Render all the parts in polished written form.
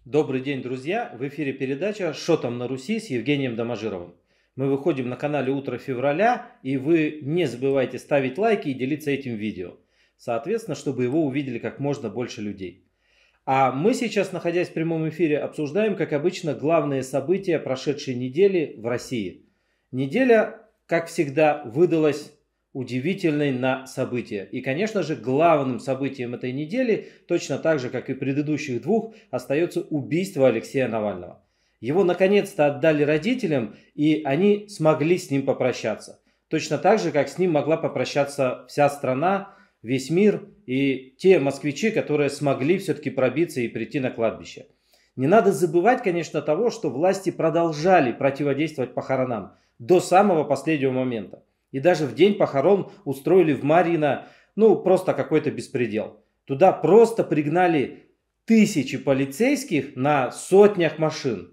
Добрый день, друзья! В эфире передача «Шо там на Руси» с Евгением Доможировым. Мы выходим на канале «Утро февраля», и вы не забывайте ставить лайки и делиться этим видео. Соответственно, чтобы его увидели как можно больше людей. А мы сейчас, находясь в прямом эфире, обсуждаем, как обычно, главные события прошедшей недели в России. Неделя, как всегда, выдалась удивительной на события. И, конечно же, главным событием этой недели, точно так же, как и предыдущих двух, остается убийство Алексея Навального. Его наконец-то отдали родителям, и они смогли с ним попрощаться. Точно так же, как с ним могла попрощаться вся страна, весь мир и те москвичи, которые смогли все-таки пробиться и прийти на кладбище. Не надо забывать, конечно, того, что власти продолжали противодействовать похоронам до самого последнего момента. И даже в день похорон устроили в Марьино, просто какой-то беспредел. Туда просто пригнали тысячи полицейских на сотнях машин.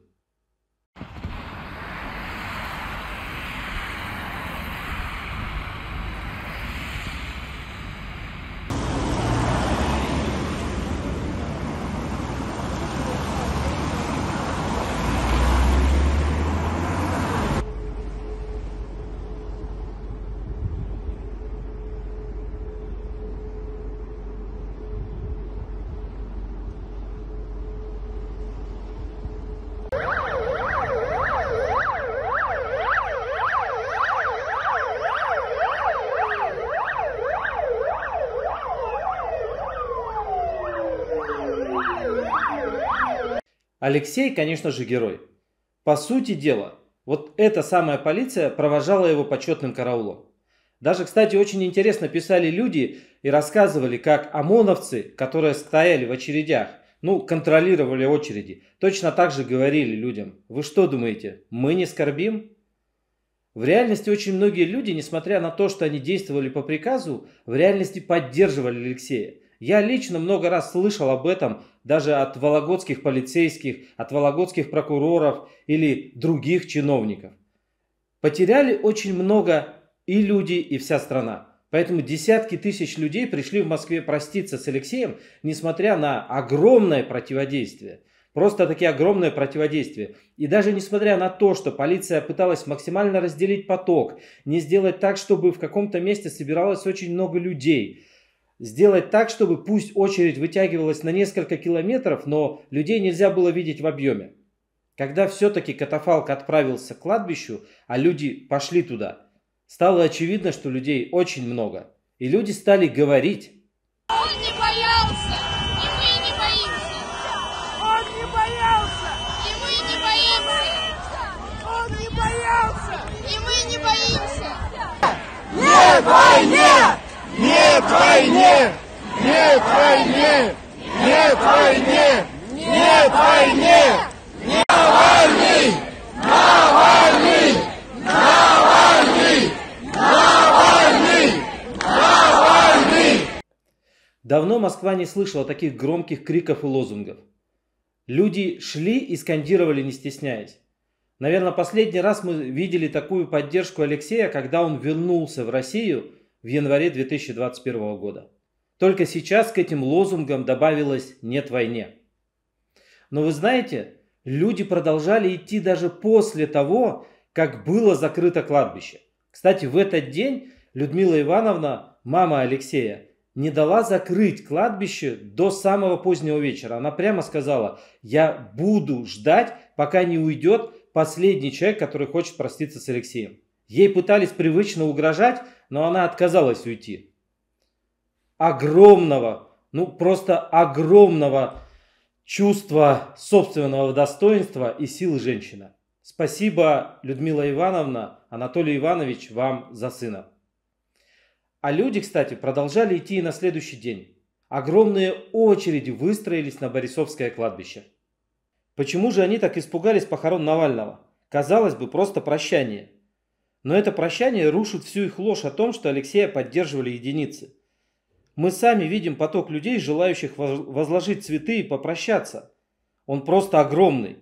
Алексей, конечно же, герой. По сути дела, вот эта самая полиция провожала его почетным караулом. Даже, кстати, очень интересно писали люди и рассказывали, как ОМОНовцы, которые стояли в очередях, контролировали очереди, точно так же говорили людям: вы что думаете, мы не скорбим? В реальности очень многие люди, несмотря на то, что они действовали по приказу, в реальности поддерживали Алексея. Я лично много раз слышал об этом даже от вологодских полицейских, от вологодских прокуроров или других чиновников. Потеряли очень много и люди, и вся страна. Поэтому десятки тысяч людей пришли в Москве проститься с Алексеем, несмотря на огромное противодействие. Просто-таки огромное противодействие. И даже несмотря на то, что полиция пыталась максимально разделить поток, не сделать так, чтобы в каком-то месте собиралось очень много людей, сделать так, чтобы пусть очередь вытягивалась на несколько километров, но людей нельзя было видеть в объеме. Когда все-таки катафалк отправился к кладбищу, а люди пошли туда, стало очевидно, что людей очень много. И люди стали говорить: он не боялся, и мы не боимся. Он не боялся, И мы не боимся. он не боялся. И мы не боимся. Нет войне! Нет войне! Нет войне! Нет войне! Нет войне! Навальный! Навальный! Навальный! Навальный! Навальный! Давно Москва не слышала таких громких криков и лозунгов. Люди шли и скандировали, не стесняясь. Наверное, последний раз мы видели такую поддержку Алексея, когда он вернулся в Россию в январе 2021 года. Только сейчас к этим лозунгам добавилось «нет войне». Но вы знаете, люди продолжали идти даже после того, как было закрыто кладбище. Кстати, в этот день Людмила Ивановна, мама Алексея, не дала закрыть кладбище до самого позднего вечера. Она прямо сказала: я буду ждать, пока не уйдет последний человек, который хочет проститься с Алексеем. Ей пытались привычно угрожать, но она отказалась уйти. Огромного, просто огромного чувства собственного достоинства и силы женщина. Спасибо, Людмила Ивановна, Анатолий Иванович, вам за сына. А люди, кстати, продолжали идти и на следующий день. Огромные очереди выстроились на Борисовское кладбище. Почему же они так испугались похорон Навального? Казалось бы, просто прощание. Но это прощание рушит всю их ложь о том, что Алексея поддерживали единицы. Мы сами видим поток людей, желающих возложить цветы и попрощаться. Он просто огромный.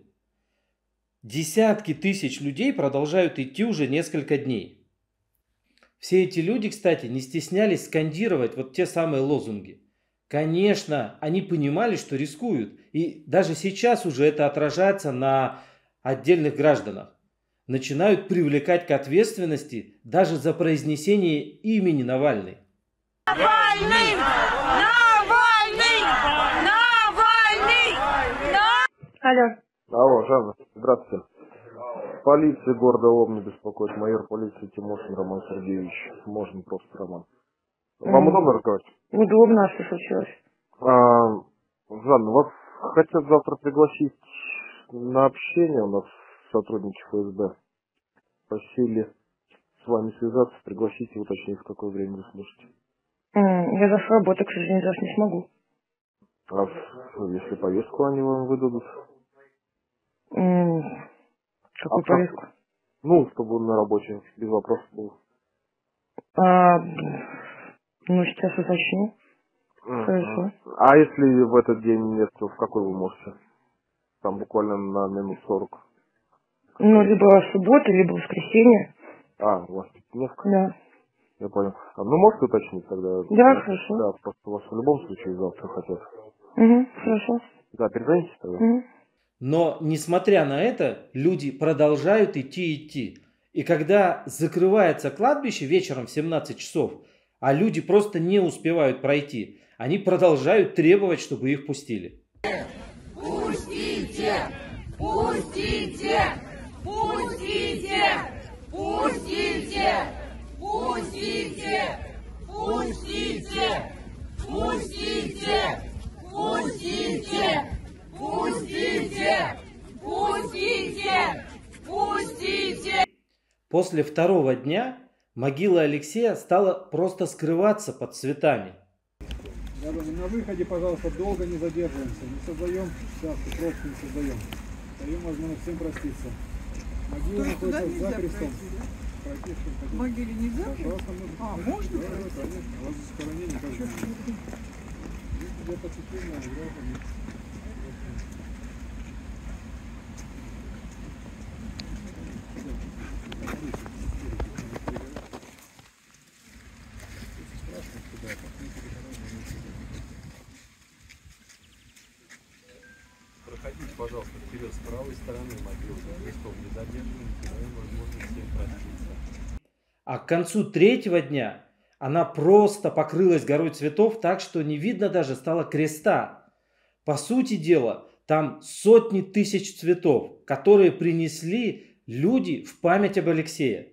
Десятки тысяч людей продолжают идти уже несколько дней. Все эти люди, кстати, не стеснялись скандировать вот те самые лозунги. Конечно, они понимали, что рискуют. И даже сейчас уже это отражается на отдельных гражданах. Начинают привлекать к ответственности даже за произнесение имени Навальный. Навальный! Навальный! Навальный! Алло. Алло, Жанна, здравствуйте. Полиция города Лобни беспокоит, майор полиции Тимошин Роман Сергеевич. Можно просто Роман. Вам удобно разговаривать? Удобно, а что случилось? Жанна, вас хотят завтра пригласить на общение, у нас сотрудники ФСБ. Просили с вами связаться, пригласить и уточнить, в какое время вы сможете. Я завтра работаю, к сожалению, завтра не смогу. А если повестку они вам выдадут? Какую повестку? Ну, чтобы на рабочем, без вопросов было. Ну, сейчас уточню. Хорошо. А если в этот день нет, то в какой вы можете? Там буквально на минут 40. Ну, либо суббота, либо воскресенье. У вас пятидневка? Да. Я понял. Ну, можете уточнить тогда? Да, хорошо. Да, просто вас в любом случае завтра хотят. Хорошо. Да, перезвоните тогда. Но, несмотря на это, люди продолжают идти. И когда закрывается кладбище вечером в 17 часов, а люди просто не успевают пройти, они продолжают требовать, чтобы их пустили. Пустите! Пустите! Пустите! Пустите! Пустите! Пустите! Пустите! Пустите! Пустите! Пустите! Пустите! После второго дня могила Алексея стала просто скрываться под цветами. На выходе, пожалуйста, долго не задерживаемся. Не создаем шапку, пробки не создаем. Даем возможность всем проститься. Могила находится за крестом. В могиле нельзя? Пожалуйста, можно. Да, конечно. У вас захоронение как же. Для почтения граждан. Проходите, пожалуйста, вперед с правой стороны могилы. Крестом не задерживайте, даем возможность всем проститься. А к концу третьего дня она просто покрылась горой цветов так, что не видно даже стало креста. По сути дела, там сотни тысяч цветов, которые принесли люди в память об Алексее.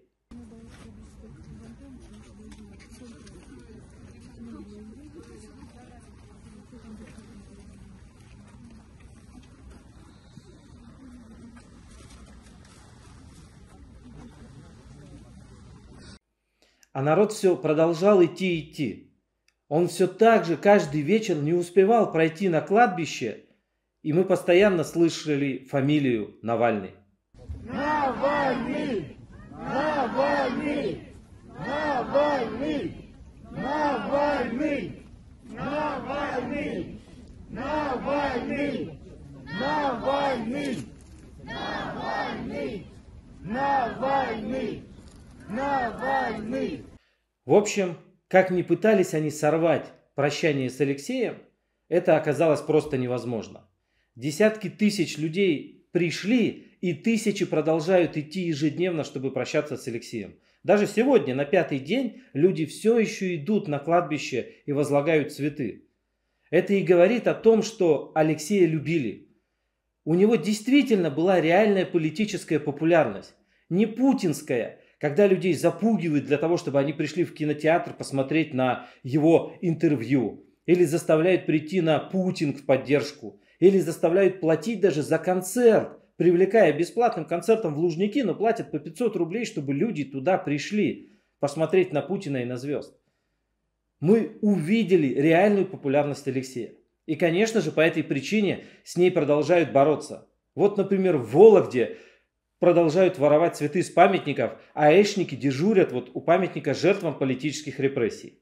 А народ все продолжал идти. Он все так же каждый вечер не успевал пройти на кладбище, и мы постоянно слышали фамилию Навальный. Навальный! Навальный! Навальный! Навальный! Навальный! Навальный! Навальный! Навальный! Навальный! Навальный! В общем, как ни пытались они сорвать прощание с Алексеем, это оказалось просто невозможно. Десятки тысяч людей пришли, и тысячи продолжают идти ежедневно, чтобы прощаться с Алексеем. Даже сегодня, на 5-й день, люди все еще идут на кладбище и возлагают цветы. Это и говорит о том, что Алексея любили. У него действительно была реальная политическая популярность. Не путинская, когда людей запугивают для того, чтобы они пришли в кинотеатр посмотреть на его интервью. Или заставляют прийти на путинг в поддержку. Или заставляют платить даже за концерт, привлекая бесплатным концертом в Лужники, но платят по 500 рублей, чтобы люди туда пришли посмотреть на Путина и на звезд. Мы увидели реальную популярность Алексея. И, конечно же, по этой причине с ней продолжают бороться. Вот, например, в Вологде продолжают воровать цветы с памятников, а аэшники дежурят вот у памятника жертвам политических репрессий.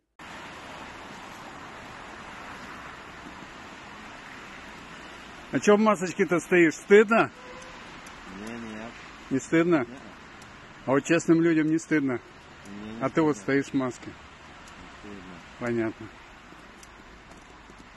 А чё в масочке-то стоишь? Стыдно? Нет. Не стыдно? Нет. А вот честным людям не стыдно? Не а ты вот стоишь в маске. стыдно. Понятно.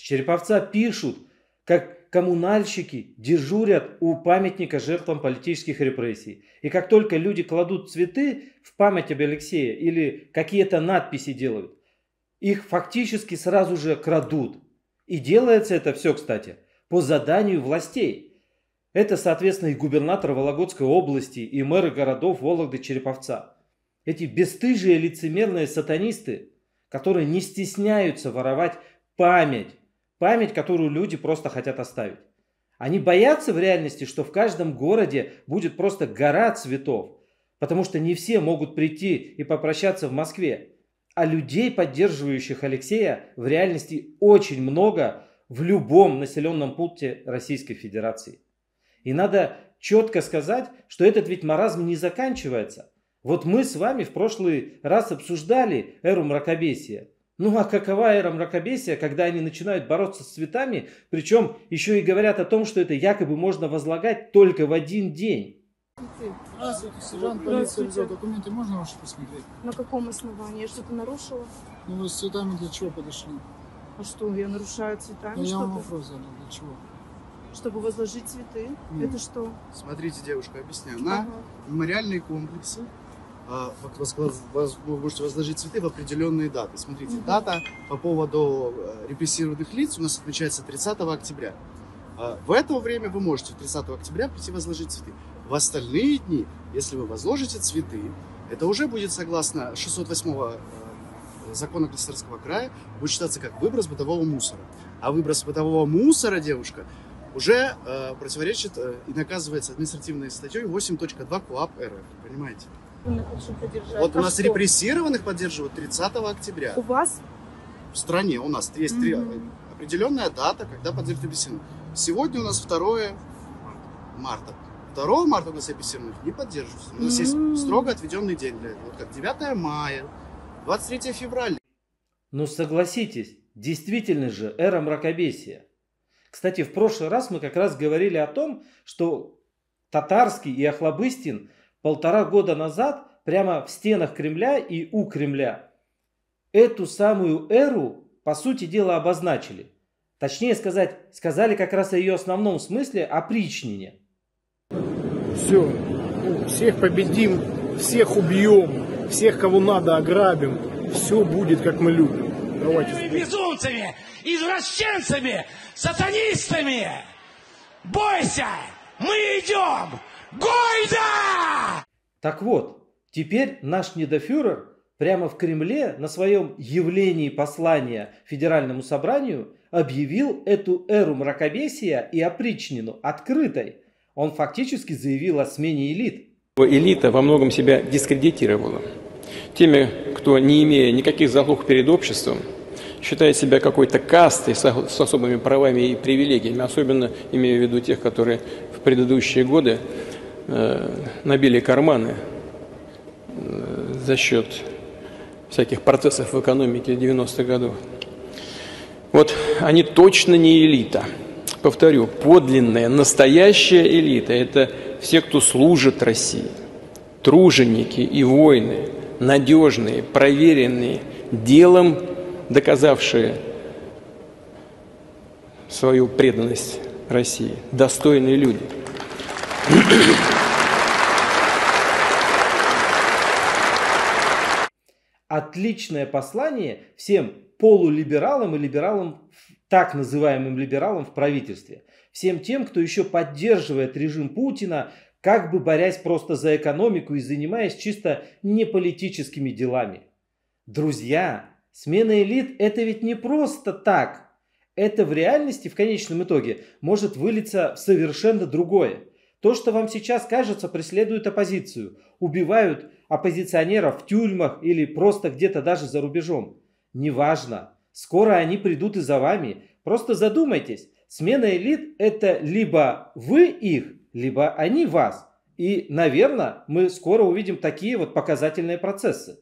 С Череповца пишут, как коммунальщики дежурят у памятника жертвам политических репрессий. И как только люди кладут цветы в память об Алексее или какие-то надписи делают, их фактически сразу же крадут. И делается это все, кстати, по заданию властей. Это, соответственно, и губернатор Вологодской области, и мэры городов Вологды, Череповца. Эти бесстыжие лицемерные сатанисты, которые не стесняются воровать память, которую люди просто хотят оставить. Они боятся в реальности, что в каждом городе будет просто гора цветов, потому что не все могут прийти и попрощаться в Москве. А людей, поддерживающих Алексея, в реальности очень много в любом населенном пункте Российской Федерации. И надо четко сказать, что этот ведь маразм не заканчивается. Вот мы с вами в прошлый раз обсуждали эру мракобесия. Ну а какова эра мракобесия, когда они начинают бороться с цветами, причем еще и говорят о том, что это якобы можно возлагать только в один день. Здравствуйте, сержант полиции везет. Документы можно ваши посмотреть? На каком основании? Я что-то нарушила? Ну вы с цветами для чего подошли? А что, я нарушаю цветами Ну, я что-то? вам вопрос задал, для чего? Чтобы возложить цветы? Это что? Смотрите, девушка, объясняю. На мемориальные комплексы вы можете возложить цветы в определенные даты. Смотрите, дата по поводу репрессированных лиц у нас отмечается 30 октября. В это время вы можете 30 октября прийти возложить цветы. В остальные дни, если вы возложите цветы, это уже будет, согласно 608 закона Красноярского края, будет считаться как выброс бытового мусора. А выброс бытового мусора, девушка, уже противоречит и наказывается административной статьей 8.2 КоАП РФ. Понимаете? Вот у нас репрессированных поддерживают 30 октября. У вас? В стране у нас есть определенная дата, когда поддерживают репрессированных. Сегодня у нас 2 марта. 2 марта у нас репрессированных не поддерживаются. У нас есть строго отведенный день для этого. Вот как 9 мая, 23 февраля. Ну согласитесь, действительно же эра мракобесия. Кстати, в прошлый раз мы как раз говорили о том, что Татарский и Охлобыстин 1,5 года назад прямо в стенах Кремля и у Кремля эту самую эру, по сути дела, обозначили. Точнее сказать, сказали как раз о ее основном смысле, опричнине. Все, всех победим, всех убьем, всех, кого надо, ограбим. Все будет, как мы любим. Давайте. Безумцами, извращенцами, сатанистами! Бойся! Мы идем! Гойда! Так вот, теперь наш недофюрер прямо в Кремле на своем явлении послания Федеральному собранию объявил эту эру мракобесия и опричнину открытой. Он фактически заявил о смене элит. Элита во многом себя дискредитировала. Теми, кто, не имея никаких заслуг перед обществом, считает себя какой-то кастой с особыми правами и привилегиями, особенно имея в виду тех, которые в предыдущие годы набили карманы за счет всяких процессов в экономике 90-х годов. Вот они точно не элита. Повторю, подлинная, настоящая элита – это все, кто служит России. Труженики и воины, надежные, проверенные, делом доказавшие свою преданность России. Достойные люди. Отличное послание всем полулибералам и либералам, так называемым либералам в правительстве. Всем тем, кто еще поддерживает режим Путина, как бы борясь просто за экономику и занимаясь чисто неполитическими делами. Друзья, смена элит – это ведь не просто так. Это в реальности, в конечном итоге, может вылиться в совершенно другое. То, что вам сейчас кажется, преследует оппозицию, убивают оппозиционеров в тюрьмах или просто где-то даже за рубежом. Неважно. Скоро они придут и за вами. Просто задумайтесь. Смена элит – это либо вы их, либо они вас. И, наверное, мы скоро увидим такие вот показательные процессы.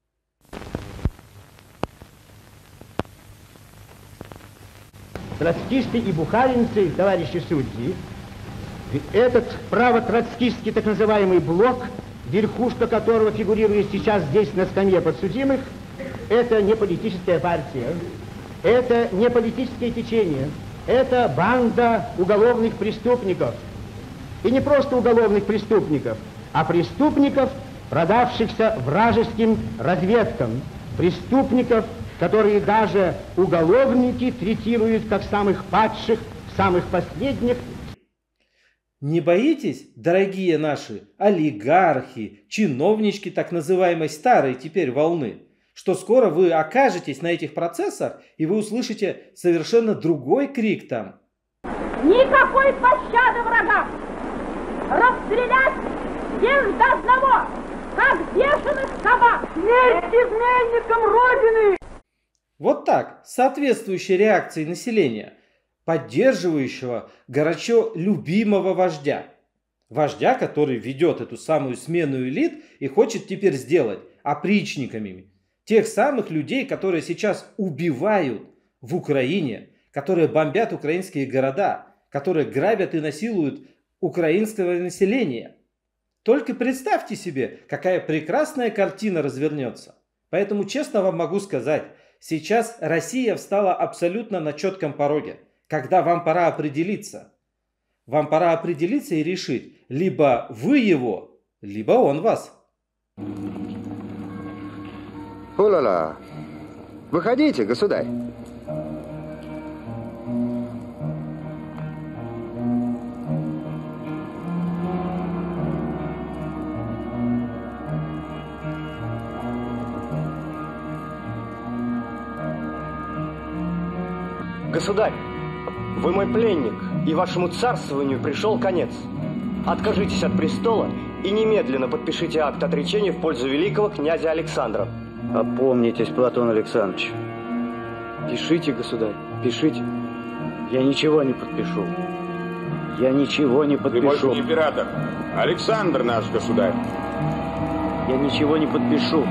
Троцкисты и бухаринцы, товарищи судьи, этот право-троцкистский так называемый блок, верхушка которого фигурирует сейчас здесь на скамье подсудимых, это не политическая партия. это не политическое течение, это банда уголовных преступников. И не просто уголовных преступников, а преступников, продавшихся вражеским разведкам, преступников, которые даже уголовники третируют как самых падших, самых последних. Не боитесь, дорогие наши олигархи, чиновнички так называемой старой теперь волны, что скоро вы окажетесь на этих процессах и вы услышите совершенно другой крик там? Никакой пощады врагам! Расстрелять всех до одного, как бешеных собак! Смерть изменникам Родины! Вот так, соответствующей реакции населения, поддерживающего горячо любимого вождя. Вождя, который ведет эту самую смену элит и хочет теперь сделать опричниками тех самых людей, которые сейчас убивают в Украине, которые бомбят украинские города, которые грабят и насилуют украинского населения. Только представьте себе, какая прекрасная картина развернется. Поэтому честно вам могу сказать, сейчас Россия встала абсолютно на четком пороге, когда вам пора определиться. Вам пора определиться и решить, либо вы его, либо он вас. О-ла-ла. Выходите, государь. Государь, вы мой пленник, и вашему царствованию пришел конец. Откажитесь от престола и немедленно подпишите акт отречения в пользу великого князя Александра. Опомнитесь, Платон Александрович. Пишите, государь, пишите. Я ничего не подпишу. Я ничего не подпишу. Ты больше не император. Александр наш государь. Я ничего не подпишу.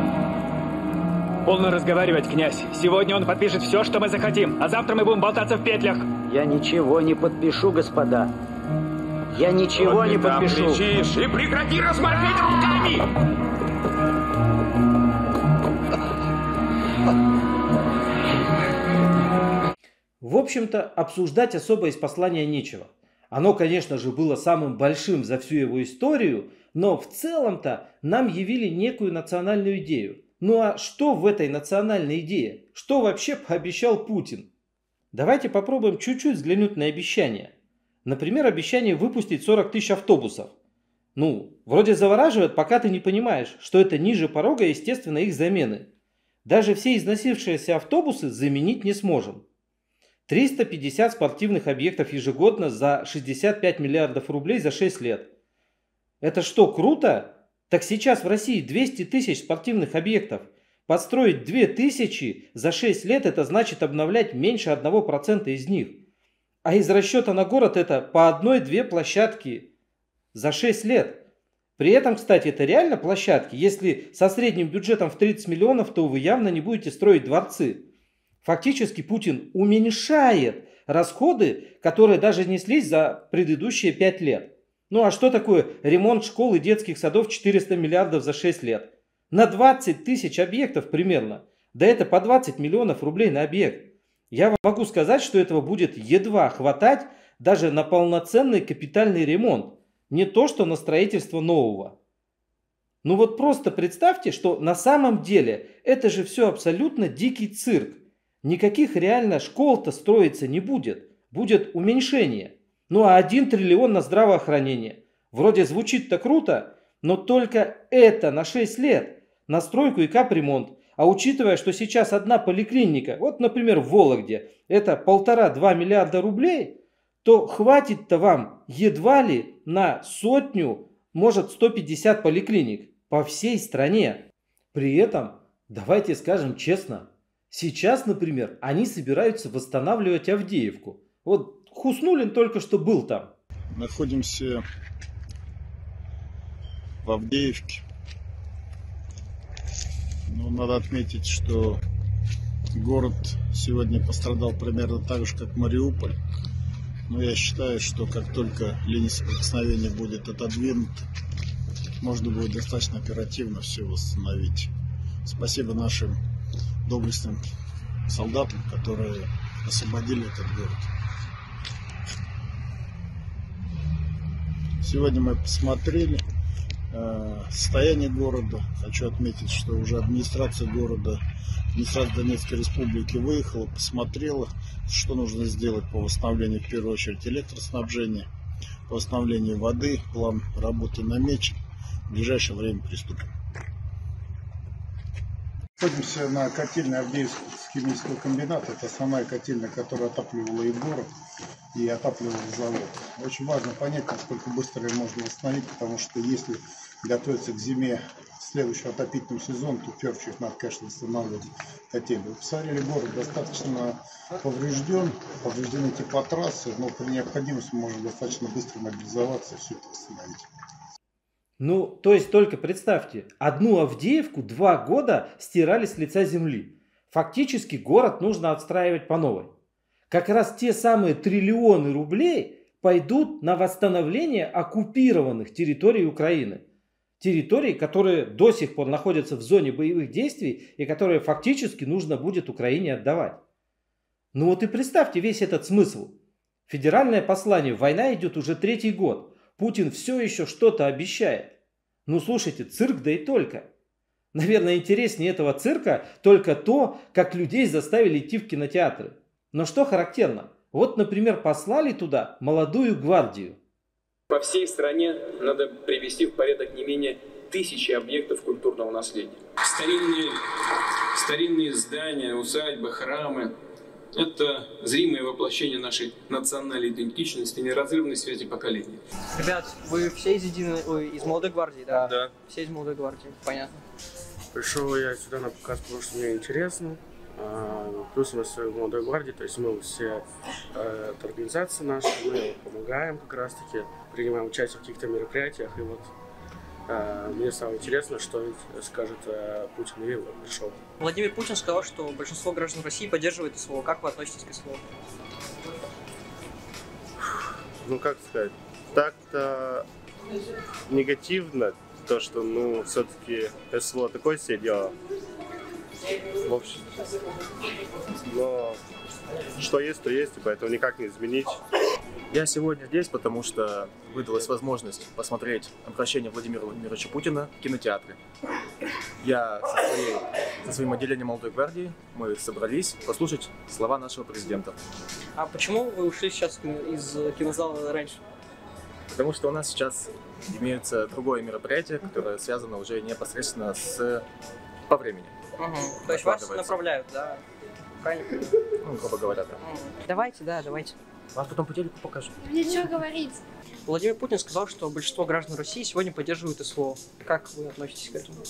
Полно разговаривать, князь. Сегодня он подпишет все, что мы захотим, а завтра мы будем болтаться в петлях. Я ничего не подпишу, господа. Я ничего вот не подпишу. Кричишь, и прекрати размахивать руками! В общем-то, обсуждать особо из послания нечего. Оно, конечно же, было самым большим за всю его историю, но в целом-то нам явили некую национальную идею. Ну а что в этой национальной идее? Что вообще пообещал Путин? Давайте попробуем чуть-чуть взглянуть на обещания. Например, обещание выпустить 40 тысяч автобусов. Ну, вроде завораживает, пока ты не понимаешь, что это ниже порога, естественно, их замены. Даже все износившиеся автобусы заменить не сможем. 350 спортивных объектов ежегодно за 65 миллиардов рублей за 6 лет. Это что, круто? Так сейчас в России 200 тысяч спортивных объектов. Построить 2000 за 6 лет, это значит обновлять меньше 1% из них. А из расчета на город это по 1-2 площадки за 6 лет. При этом, кстати, это реально площадки. Если со средним бюджетом в 30 миллионов, то вы явно не будете строить дворцы. Фактически Путин уменьшает расходы, которые даже неслись за предыдущие 5 лет. Ну а что такое ремонт школ и детских садов 400 миллиардов за 6 лет? На 20 тысяч объектов примерно. Да это по 20 миллионов рублей на объект. Я вам могу сказать, что этого будет едва хватать даже на полноценный капитальный ремонт. Не то, что на строительство нового. Ну вот просто представьте, что на самом деле это же все абсолютно дикий цирк. Никаких реально школ-то строиться не будет. Будет уменьшение. Ну а 1 триллион на здравоохранение. Вроде звучит-то круто, но только это на 6 лет. На стройку и капремонт. А учитывая, что сейчас одна поликлиника, вот, например, в Вологде, это 1,5-2 миллиарда рублей, то хватит-то вам едва ли на 100, может 150 поликлиник по всей стране. При этом, давайте скажем честно, сейчас, например, они собираются восстанавливать Авдеевку. Вот Хуснуллин только что был там. Находимся в Авдеевке. Но надо отметить, что город сегодня пострадал примерно так же, как Мариуполь. Но я считаю, что как только линия соприкосновения будет отодвинута, можно будет достаточно оперативно все восстановить. Спасибо нашим доблестным солдатам, которые освободили этот город. Сегодня мы посмотрели состояние города. Хочу отметить, что уже администрация города, администрация Донецкой Республики выехала, посмотрела, что нужно сделать по восстановлению, в первую очередь, электроснабжения, по восстановлению воды. План работы намечен. В ближайшее время приступим. Находимся на котельной Авдеевского химического комбината. Это основная котельная, которая отапливала и город, и отапливала завод. Очень важно понять, насколько быстро ее можно восстановить, потому что если готовиться к зиме следующего отопительного сезона, то в первую очередь надо, конечно, восстанавливать котельную. Вы посмотрели, город достаточно повреждены теплотрассы, но при необходимости можно достаточно быстро мобилизоваться и все это восстановить. Ну, то есть только представьте, одну Авдеевку 2 года стирали с лица земли. Фактически город нужно отстраивать по новой. Как раз те самые триллионы рублей пойдут на восстановление оккупированных территорий Украины. Территорий, которые до сих пор находятся в зоне боевых действий и которые фактически нужно будет Украине отдавать. Ну вот и представьте весь этот смысл. Федеральное послание, война идет уже 3-й год. Путин все еще что-то обещает. Ну слушайте, цирк да и только. Наверное, интереснее этого цирка только то, как людей заставили идти в кинотеатры. Но что характерно? Вот, например, послали туда молодую гвардию. По всей стране надо привести в порядок не менее 1000 объектов культурного наследия. Старинные здания, усадьбы, храмы. Это зримое воплощение нашей национальной идентичности, неразрывной связи поколений. Ребят, вы все из Молодой гвардии, да? Да. Все из Молодой гвардии, понятно. Пришел я сюда на показ, потому что мне интересно. Плюс у нас в Молодой гвардии, то есть мы все, это организация наша, мы помогаем как раз таки, принимаем участие в каких-то мероприятиях. И вот мне стало интересно, что скажет Путин, и пришел. Владимир Путин сказал, что большинство граждан России поддерживает СВО. Как вы относитесь к СВО? Ну, как сказать, так-то негативно, то, что, ну, все-таки СВО такое себе дело. В общем, но что есть, то есть, и поэтому никак не изменить. Я сегодня здесь, потому что выдалась возможность посмотреть обращение Владимира Владимировича Путина в кинотеатре. Я со своим отделением Молодой гвардии, мы собрались послушать слова нашего президента. А почему вы ушли сейчас из кинозала раньше? Потому что у нас сейчас имеется другое мероприятие, которое связано уже непосредственно по времени. То есть вас направляют, да? Правильно? Ну, грубо говоря, да. Давайте. Вас потом по телеку покажу. Мне что говорить? Владимир Путин сказал, что большинство граждан России сегодня поддерживают СВО. Как вы относитесь к этому?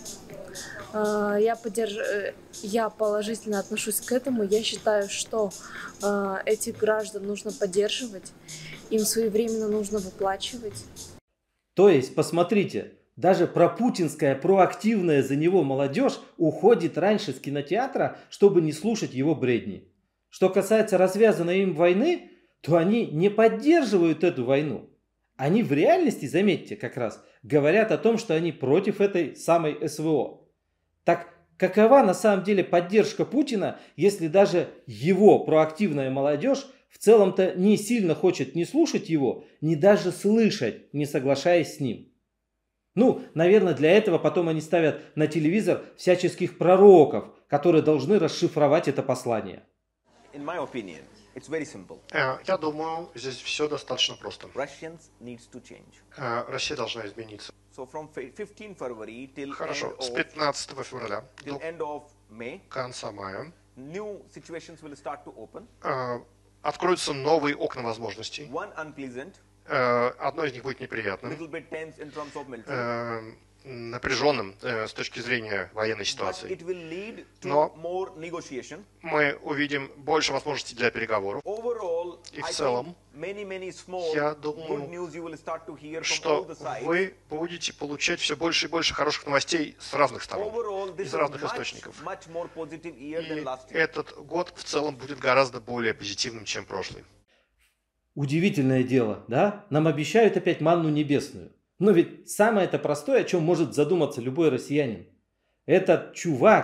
Я положительно отношусь к этому. Я считаю, что этих граждан нужно поддерживать, им своевременно нужно выплачивать. То есть, посмотрите, даже пропутинская, проактивная за него молодежь уходит раньше с кинотеатра, чтобы не слушать его бредни. Что касается развязанной им войны, то они не поддерживают эту войну. Они в реальности, заметьте, как раз говорят о том, что они против этой самой СВО. Так какова на самом деле поддержка Путина, если даже его проактивная молодежь в целом-то не сильно хочет не слушать его, не даже слышать, не соглашаясь с ним? Ну, наверное, для этого потом они ставят на телевизор всяческих пророков, которые должны расшифровать это послание. Я думаю, здесь все достаточно просто. Россия должна измениться. Хорошо, с 15 февраля до конца мая откроются новые окна возможностей. Одно из них будет неприятным, напряженным с точки зрения военной ситуации. Но мы увидим больше возможностей для переговоров. И в целом, я думаю, что вы будете получать все больше и больше хороших новостей с разных сторон, из разных источников. И этот год в целом будет гораздо более позитивным, чем прошлый. Удивительное дело, да? Нам обещают опять манну небесную. Но ведь самое это простое, о чем может задуматься любой россиянин. Этот чувак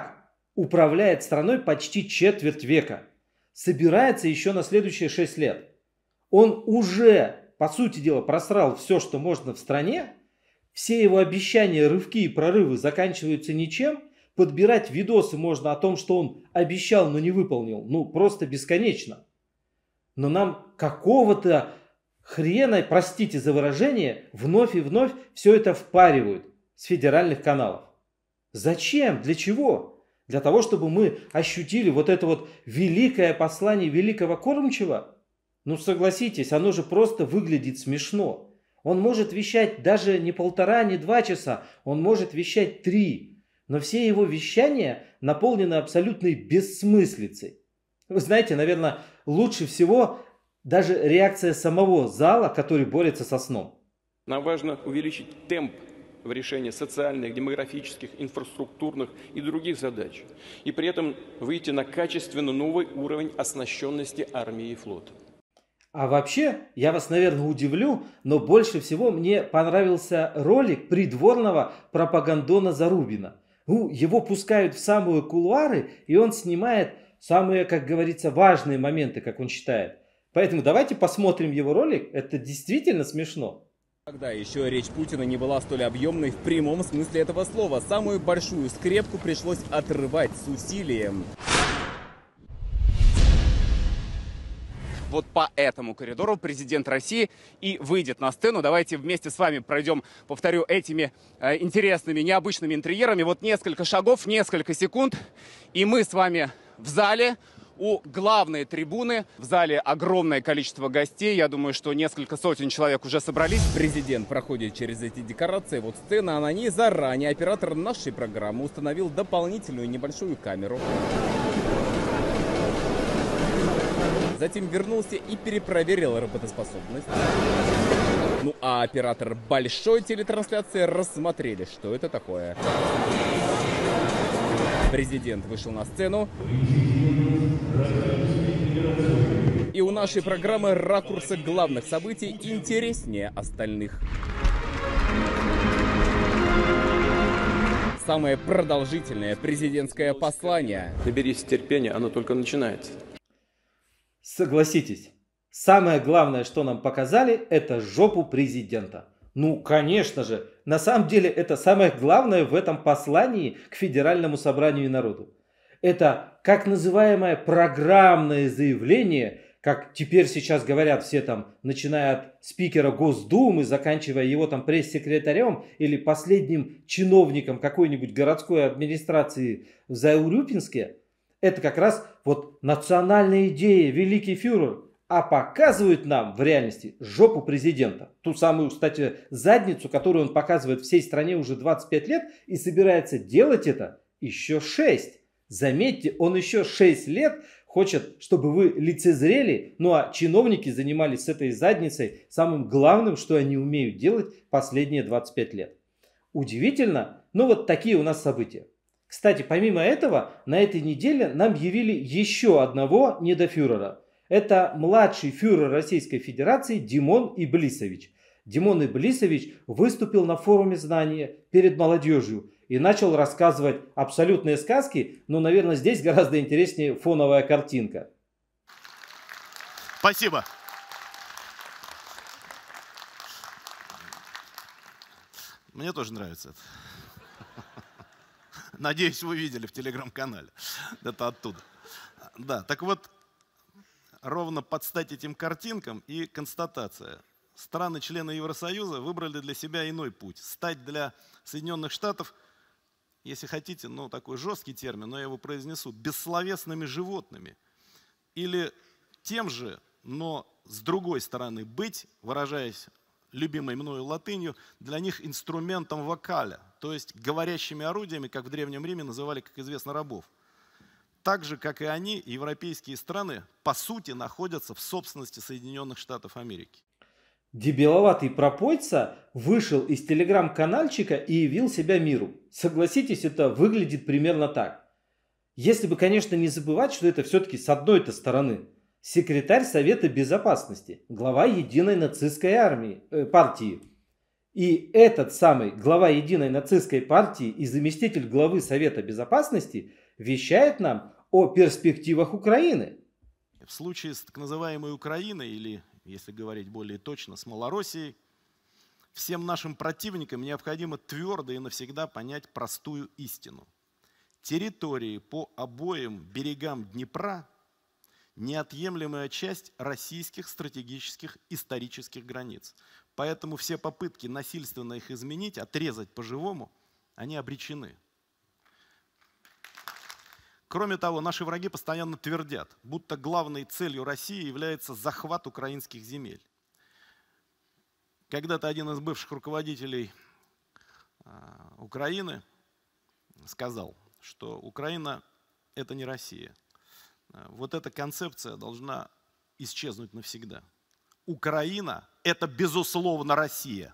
управляет страной почти четверть века, собирается еще на следующие 6 лет. Он уже, по сути дела, просрал все, что можно в стране, все его обещания, рывки и прорывы заканчиваются ничем, подбирать видосы можно о том, что он обещал, но не выполнил, ну просто бесконечно. Но нам какого-то хрена, простите за выражение, вновь и вновь все это впаривают с федеральных каналов. Зачем? Для чего? Для того, чтобы мы ощутили вот это вот великое послание великого кормчего? Ну согласитесь, оно же просто выглядит смешно. Он может вещать даже не 1,5, не 2 часа, он может вещать 3. Но все его вещания наполнены абсолютной бессмыслицей. Вы знаете, наверное, лучше всего даже реакция самого зала, который борется со сном. Нам важно увеличить темп в решении социальных, демографических, инфраструктурных и других задач. И при этом выйти на качественно новый уровень оснащенности армии и флота. А вообще, я вас, наверное, удивлю, но больше всего мне понравился ролик придворного пропагандона Зарубина. Его пускают в самые кулуары, и он снимает самые, как говорится, важные моменты, как он считает. Поэтому давайте посмотрим его ролик, это действительно смешно. Когда еще речь Путина не была столь объемной в прямом смысле этого слова. Самую большую скрепку пришлось отрывать с усилием. Вот по этому коридору президент России и выйдет на сцену. Давайте вместе с вами пройдем, повторю, этими интересными, необычными интерьерами. Вот несколько шагов, несколько секунд, и мы с вами в зале у главной трибуны. В зале огромное количество гостей. Я думаю, что несколько сотен человек уже собрались. Президент проходит через эти декорации. Вот сцена, а на ней заранее оператор нашей программы установил дополнительную небольшую камеру. Затем вернулся и перепроверил работоспособность. Ну а оператор большой телетрансляции рассмотрели, что это такое. Президент вышел на сцену. И у нашей программы ракурсы главных событий интереснее остальных. Самое продолжительное президентское послание. Наберись терпения, оно только начинается. Согласитесь, самое главное, что нам показали, это жопу президента. Ну, конечно же, на самом деле это самое главное в этом послании к Федеральному собранию и народу. Это как называемое программное заявление, как теперь сейчас говорят все там, начиная от спикера Госдумы, заканчивая его там пресс-секретарем или последним чиновником какой-нибудь городской администрации в Заурюпинске. Это как раз вот национальная идея, великий фюрер. А показывают нам в реальности жопу президента. Ту самую, кстати, задницу, которую он показывает всей стране уже 25 лет и собирается делать это еще 6. Заметьте, он еще 6 лет хочет, чтобы вы лицезрели, ну а чиновники занимались с этой задницей самым главным, что они умеют делать последние 25 лет. Удивительно, но вот такие у нас события. Кстати, помимо этого, на этой неделе нам явили еще одного недофюрера. Это младший фюрер Российской Федерации Димон Иблисович. Димон Иблисович выступил на форуме знания перед молодежью и начал рассказывать абсолютные сказки, но, наверное, здесь гораздо интереснее фоновая картинка. Спасибо. Мне тоже нравится это. Надеюсь, вы видели в телеграм-канале. Это оттуда. Да, так вот, ровно под стать этим картинкам и констатация. Страны-члены Евросоюза выбрали для себя иной путь. Стать для Соединенных Штатов, если хотите, ну такой жесткий термин, но я его произнесу, бессловесными животными. Или тем же, но с другой стороны быть, выражаясь любимой мною латынью, для них инструментом вокаля, то есть говорящими орудиями, как в Древнем Риме называли, как известно, рабов. Так же, как и они, европейские страны, по сути, находятся в собственности Соединенных Штатов Америки. Дебиловатый пропойца вышел из телеграм-канальчика и явил себя миру. Согласитесь, это выглядит примерно так. Если бы, конечно, не забывать, что это все-таки с одной-то стороны секретарь Совета Безопасности, глава Единой нацистской партии. И этот самый глава Единой нацистской партии и заместитель главы Совета Безопасности вещает нам о перспективах Украины. В случае с так называемой Украиной, или, если говорить более точно, с Малороссией, всем нашим противникам необходимо твердо и навсегда понять простую истину. Территории по обоим берегам Днепра – неотъемлемая часть российских стратегических исторических границ. Поэтому все попытки насильственно их изменить, отрезать по-живому, они обречены. Кроме того, наши враги постоянно твердят, будто главной целью России является захват украинских земель. Когда-то один из бывших руководителей Украины сказал, что Украина – это не Россия. Вот эта концепция должна исчезнуть навсегда. Украина – это, безусловно, Россия.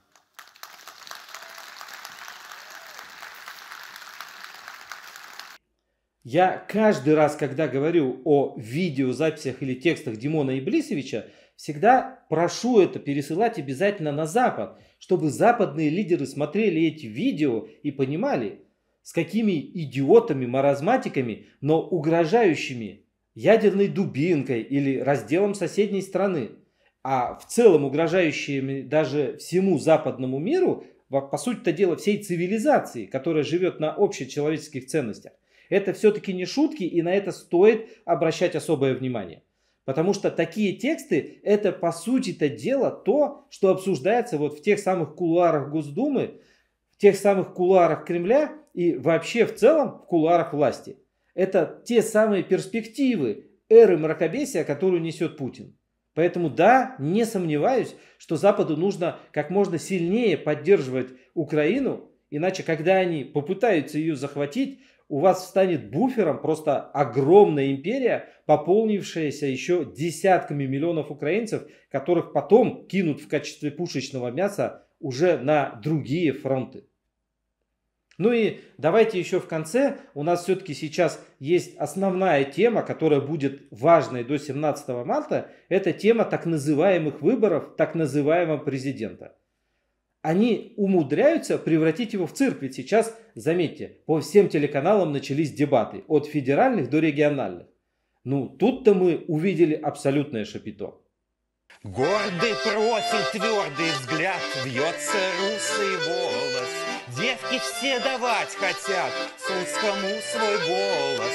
Я каждый раз, когда говорю о видеозаписях или текстах Димона Иблисовича, всегда прошу это пересылать обязательно на Запад, чтобы западные лидеры смотрели эти видео и понимали, с какими идиотами, маразматиками, но угрожающими ядерной дубинкой или разделом соседней страны, а в целом угрожающими даже всему западному миру, по сути-то дела всей цивилизации, которая живет на общечеловеческих ценностях. Это все-таки не шутки, и на это стоит обращать особое внимание. Потому что такие тексты, это по сути-то дела то, что обсуждается вот в тех самых кулуарах Госдумы, в тех самых кулуарах Кремля и вообще в целом в кулуарах власти. Это те самые перспективы эры мракобесия, которую несет Путин. Поэтому да, не сомневаюсь, что Западу нужно как можно сильнее поддерживать Украину, иначе когда они попытаются ее захватить, у вас встанет буфером просто огромная империя, пополнившаяся еще десятками миллионов украинцев, которых потом кинут в качестве пушечного мяса уже на другие фронты. Ну и давайте еще в конце, у нас все-таки сейчас есть основная тема, которая будет важной до 17 марта, это тема так называемых выборов так называемого президента. Они умудряются превратить его в цирк. Ведь сейчас, заметьте, по всем телеканалам начались дебаты. От федеральных до региональных. Ну, тут-то мы увидели абсолютное шапито. Гордый профиль, твердый взгляд, вьется русый волос. Девки все давать хотят Слуцкому свой голос.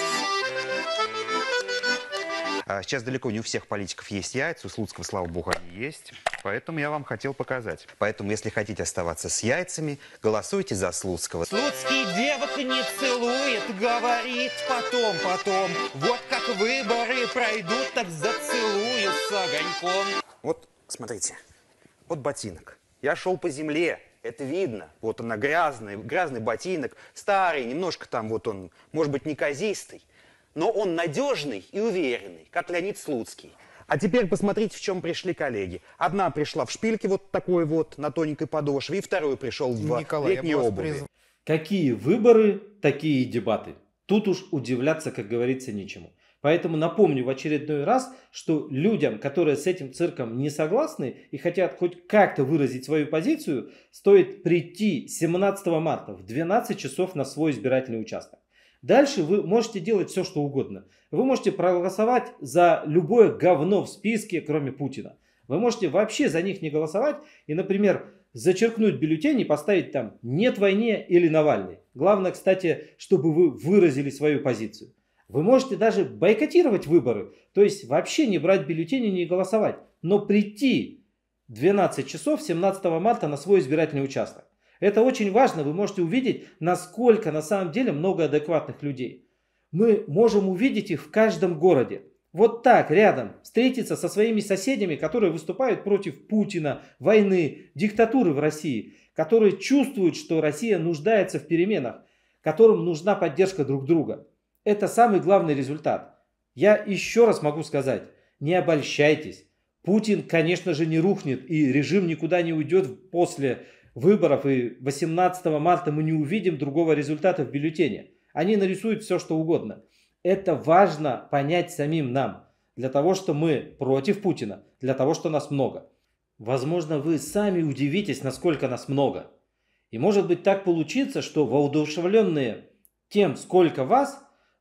Сейчас далеко не у всех политиков есть яйца, у Слуцкого, слава богу, они есть. Поэтому я вам хотел показать. Поэтому, если хотите оставаться с яйцами, голосуйте за Слуцкого. Слуцкий девок не целует, говорит потом. Вот как выборы пройдут, так зацелую с огоньком. Вот, смотрите, вот ботинок. Я шел по земле, это видно. Вот она грязный ботинок, старый, немножко там вот он, может быть, неказистый. Но он надежный и уверенный, как Леонид Слуцкий. А теперь посмотрите, в чем пришли коллеги. Одна пришла в шпильке вот такой вот, на тоненькой подошве, и второй пришел в летней обуви. Какие выборы, такие дебаты. Тут уж удивляться, как говорится, нечему. Поэтому напомню в очередной раз, что людям, которые с этим цирком не согласны и хотят хоть как-то выразить свою позицию, стоит прийти 17 марта в 12 часов на свой избирательный участок. Дальше вы можете делать все, что угодно. Вы можете проголосовать за любое говно в списке, кроме Путина. Вы можете вообще за них не голосовать и, например, зачеркнуть бюллетень и поставить там «Нет войне» или «Навальный». Главное, кстати, чтобы вы выразили свою позицию. Вы можете даже бойкотировать выборы, то есть вообще не брать бюллетени и не голосовать, но прийти в 12 часов 17 марта на свой избирательный участок. Это очень важно, вы можете увидеть, насколько на самом деле много адекватных людей. Мы можем увидеть их в каждом городе. Вот так, рядом, встретиться со своими соседями, которые выступают против Путина, войны, диктатуры в России, которые чувствуют, что Россия нуждается в переменах, которым нужна поддержка друг друга. Это самый главный результат. Я еще раз могу сказать, не обольщайтесь. Путин, конечно же, не рухнет, и режим никуда не уйдет после выборов, и 18 марта мы не увидим другого результата в бюллетене. Они нарисуют все, что угодно. Это важно понять самим нам, для того, что мы против Путина, для того, что нас много. Возможно, вы сами удивитесь, насколько нас много. И может быть так получится, что воодушевленные тем, сколько вас,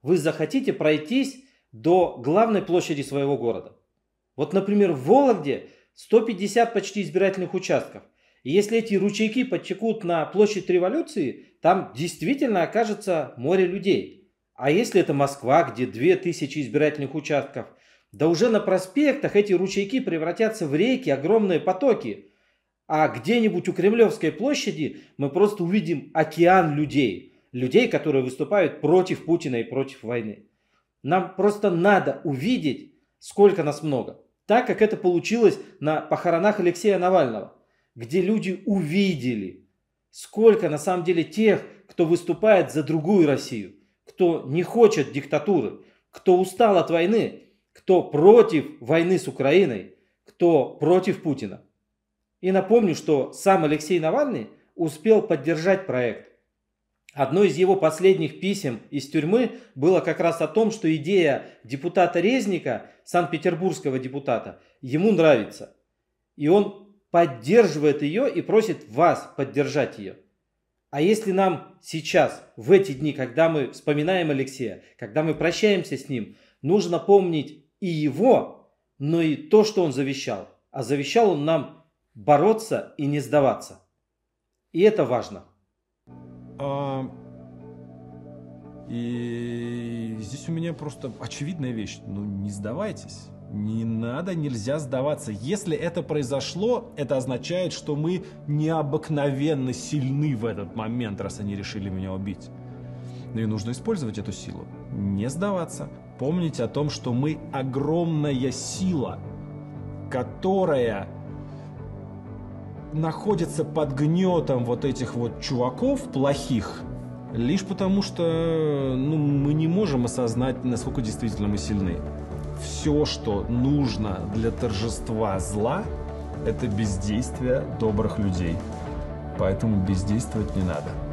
вы захотите пройтись до главной площади своего города. Вот, например, в Вологде 150 почти избирательных участков. И если эти ручейки подтекут на площадь Революции, там действительно окажется море людей. А если это Москва, где 2000 избирательных участков, да уже на проспектах эти ручейки превратятся в реки, огромные потоки. А где-нибудь у Кремлевской площади мы просто увидим океан людей. Людей, которые выступают против Путина и против войны. Нам просто надо увидеть, сколько нас много. Так, как это получилось на похоронах Алексея Навального, где люди увидели, сколько на самом деле тех, кто выступает за другую Россию, кто не хочет диктатуры, кто устал от войны, кто против войны с Украиной, кто против Путина. И напомню, что сам Алексей Навальный успел поддержать проект. Одно из его последних писем из тюрьмы было как раз о том, что идея депутата Резника, санкт-петербургского депутата, ему нравится. И он поддерживает ее и просит вас поддержать ее. А если нам сейчас, в эти дни, когда мы вспоминаем Алексея, когда мы прощаемся с ним, нужно помнить и его, но и то, что он завещал. А завещал он нам бороться и не сдаваться. И это важно. И здесь у меня просто очевидная вещь. Ну, не сдавайтесь. Не надо, нельзя сдаваться. Если это произошло, это означает, что мы необыкновенно сильны в этот момент, раз они решили меня убить. Ну и нужно использовать эту силу. Не сдаваться. Помнить о том, что мы огромная сила, которая находится под гнетом вот этих вот чуваков плохих, лишь потому что мы не можем осознать, насколько действительно мы сильны. Все, что нужно для торжества зла, это бездействие добрых людей. Поэтому бездействовать не надо.